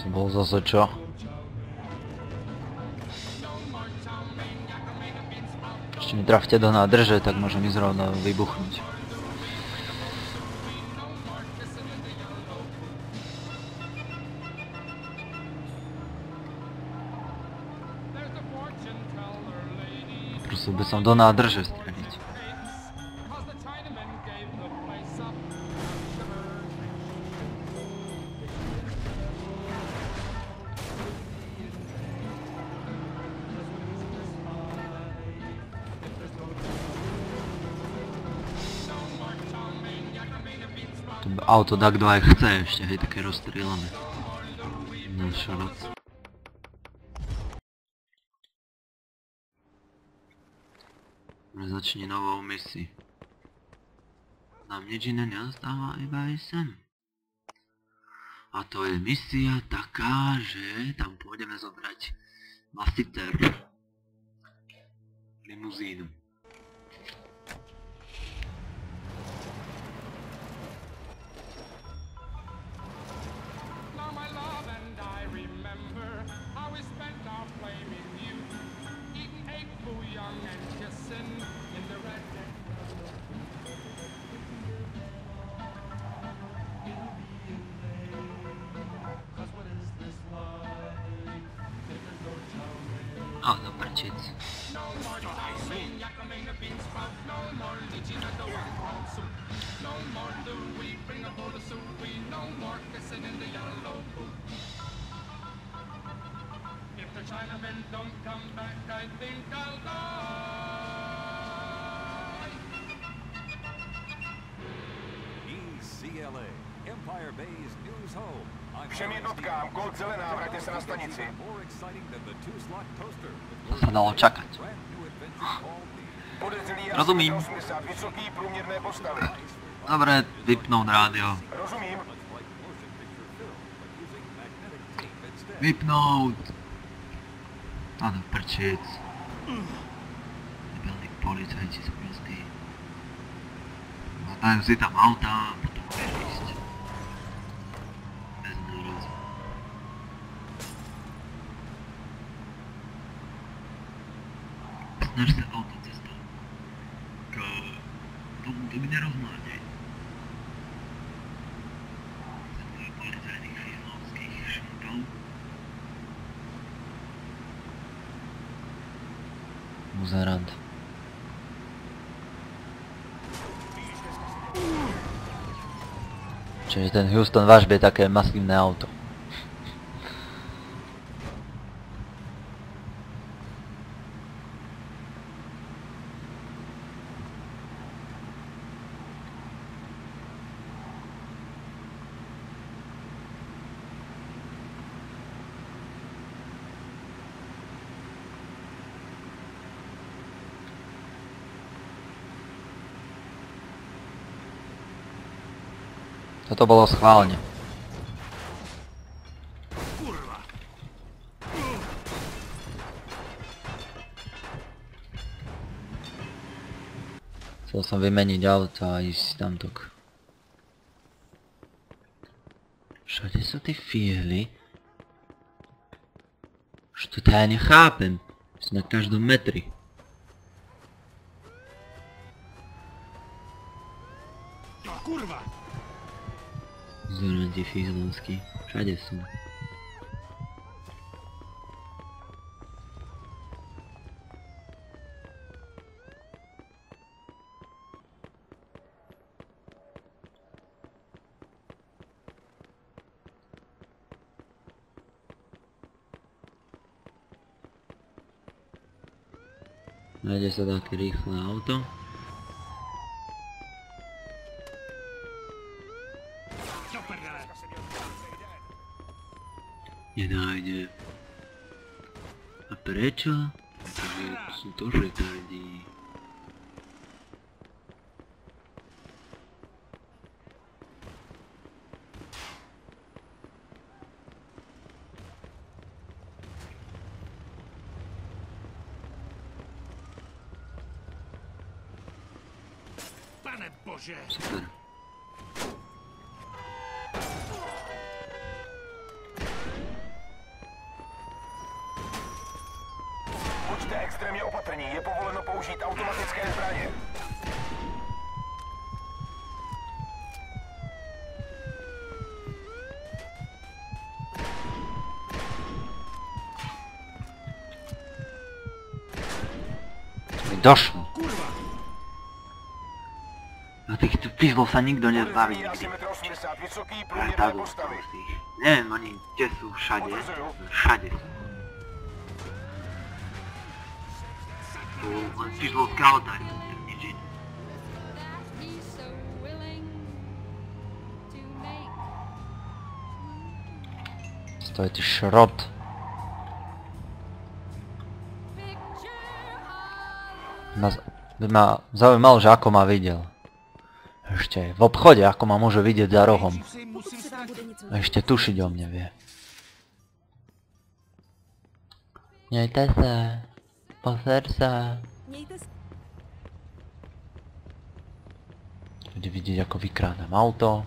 To bolo zase čo? Ešte mi trafte do nádrže, tak môžem ísť rovno vybuchnúť. Prosil by som do nádrže streliť. Auto tak kto aj chce ešte, hej, také rozstrieľané. No šoroc. Začni novou misi. Nám nič iné neostáva, iba aj sem. A to je misia taká, že tam pôjdeme zobrať Masiter. Limuzínu. Oh, no prčic. ECLA, Empire Bay's news home. Všem jednotkám, kód zelená, vraťte sa na stanici. To sa dalo čakať. Rozumím. Vysoký průměrné postavy. Dobre, vypnúť rádio. Rozumím. Vypnúť. Áno, prčic. Debilní policajti sú prostí. Zatajú si tam auta a potom budeš ísť. Bez nárazu. Snaž sa auto cestou. K tomu to by nerozmádej. Za policajných fizlovských šumpov. Muzerant. Čiže ten Houston Vážby je také masívne auto. Toto bolo schválne. Chcel som vymeniť auto a ísť tamtok. Všade sú tí fíhly. Už to ja nechápem. Sú na každom metri. Kurva! Zoranti fízlovskí. Všade sú. Nájde sa také rýchle auto. Nenájde. A prečo? Pretože sú to retardi. Pane Bože! Super. Buďte extrémně opatrní, je povoleno použít automatické zbraně. Došlo. No týchto pizlov sa nikto nezbaví nikdy. Asimetr 80, vysoký Ale průměrné tak postavy. neviem oni kde sú všade. Všade sú. Tu len pizlovské autári, tak nič iné. To je ty šrot. By ma zaujímalo, že ako ma videl. Ešte v obchode, ako ma môže vidieť za rohom. A ešte tušiť o mne vie. Nejte sa. Pozer sa. Bude vidieť, ako vykrádam auto.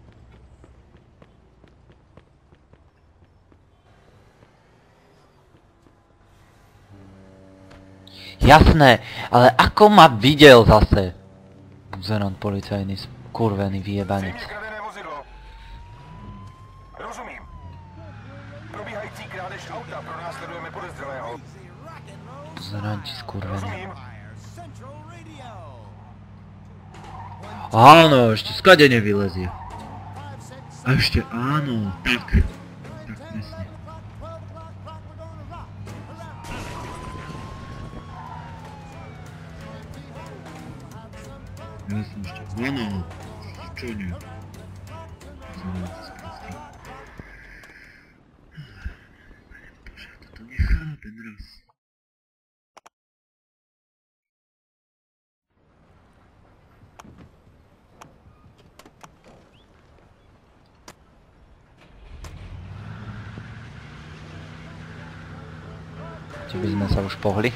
Jasné, ale ako ma videl zase? Buzerant policajný skurvený vyjebanec. Kradené vozidlo. Rozumím. Probíhající krádež auta, pronásledujeme podezřelého. Buzeranti skurvený. Rozumím. Áno, ešte skade nevylezie. A ešte áno, tak. Tak presne. Jasne, ešte áno. Čo nie? Zavolajte sprostý. Bože, ja toto nechápem raz. Či by sme sa už pohli?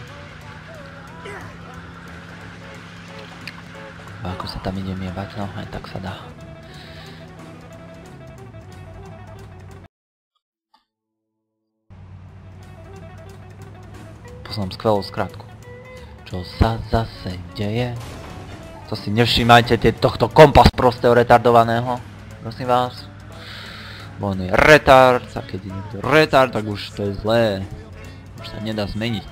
A ako sa tam idem jebať? No, aj tak sa dá. Poznám skvelú skratku. Čo sa zase deje? To si nevšímajte tohto kompas prostého retardovaného. Prosím vás. Bo on je retard, a keď je niekto retard, tak už to je zlé. Už sa nedá zmeniť.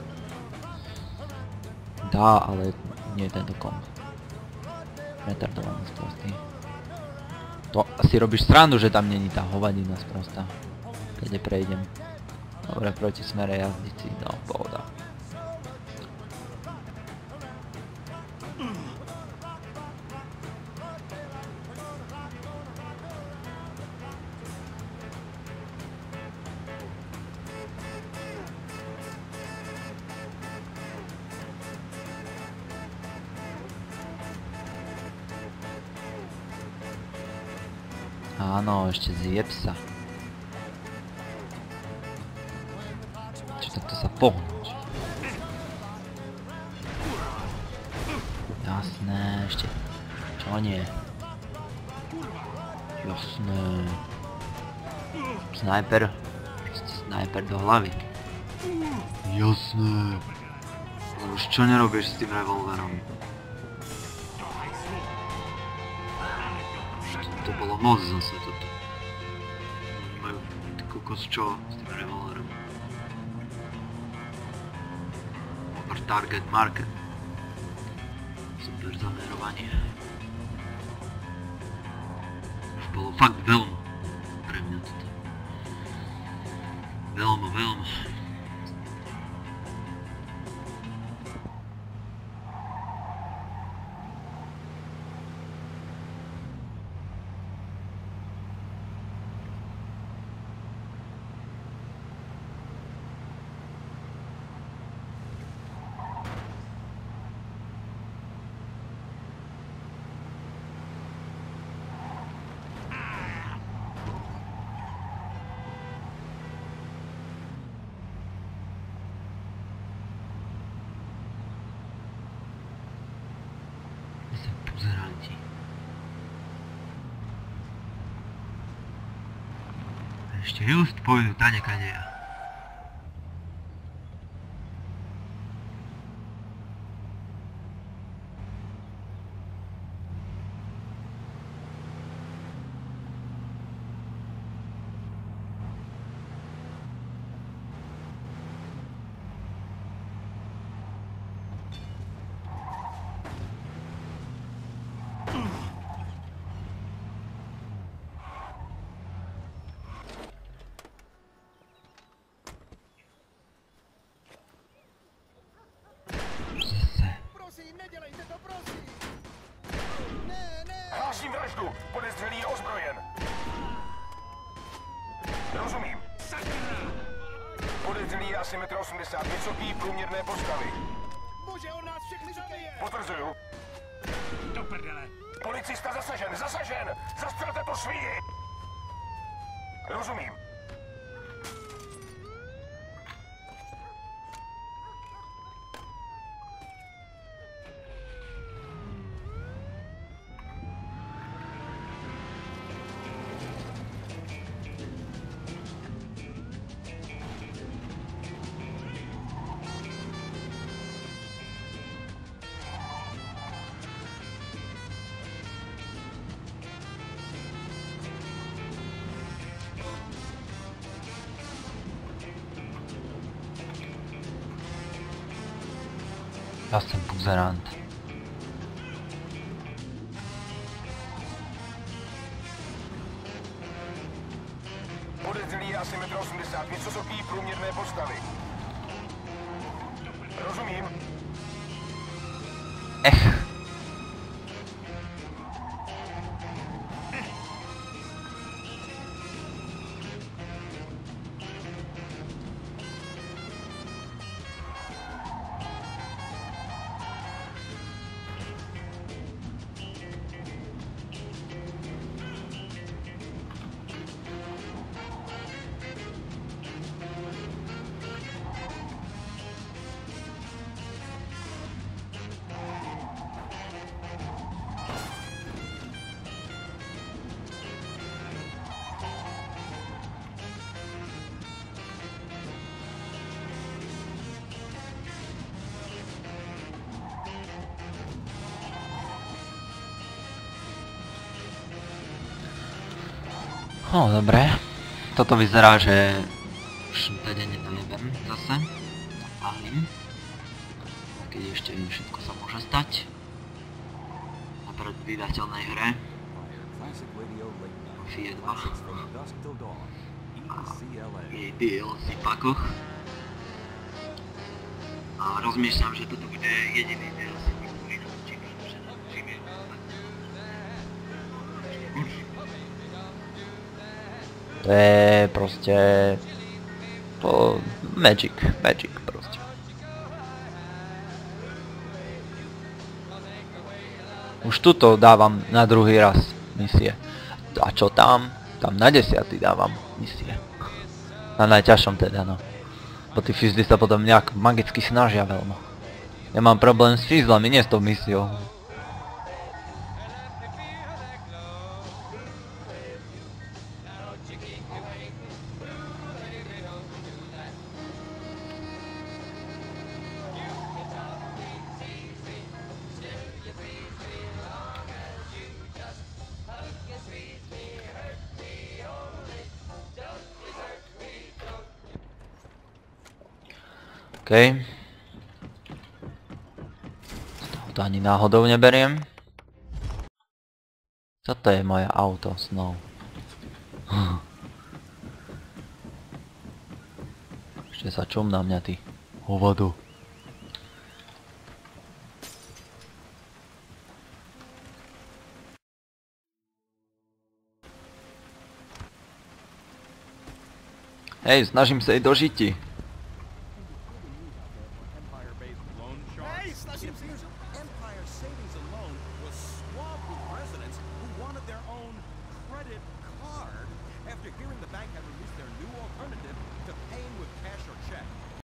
Dá, ale nie tento komp. Retardovaný sprostý. To asi robíš srandu, že tam není tá hovadina sprostá. Keď prejdem. Dobre, proti smere jazdici, no pohoda. Áno, ešte zjeb sa. Či takto sa pohnúť. Jasné, ešte. Čo nie? Jasné. Snajper. Proste snajper do hlavy. Jasné. Ale už čo nerobíš s tým revolverom? To bolo moc zase toto. Majú kokos čo s tým revolverom. Target market. Super zamerovanie. Už bolo fakt veľmi pre mňa toto. Veľmi. Buzeranti. Ešte just pôjdu tanekadeja. m, vysoký, průměrné postavy. Bože, on nás všechny zabije! Potvrzuju. Do prdele! Policista zasažen, zasažen! Zastřelte tu svíji! Rozumím. Ja jsem buzerant. Podezřelý je asi 1,80 m, vysoký, průměrné postavy. Rozumím. No dobre, toto vyzerá, že už teda nedojebem zase, zapálim, keď ešte všetko sa môže stať na predvídateľnej hre Mafia 2 a jej DLC pakoch a rozmýšľam, že toto bude jediný DLC, ktorý nám čím to je proste... To... Magic proste. Už tuto dávam na druhý raz misie. A čo tam? Tam na 10. dávam misie. Na najťažšom teda, no. Bo tí fizdy sa potom nejak magicky snažia veľmi. Ja mám problém s fizlami, nie s tou misiou. OK. To ani náhodou neberiem. Toto je moje auto snov. Ešte sa čum na mňa, ty hovado. Hej, snažím sa jej dožiti. Empire Savings and Loan was swamped with residents who wanted their own credit card after hearing the bank had released their new alternative to paying with cash or check.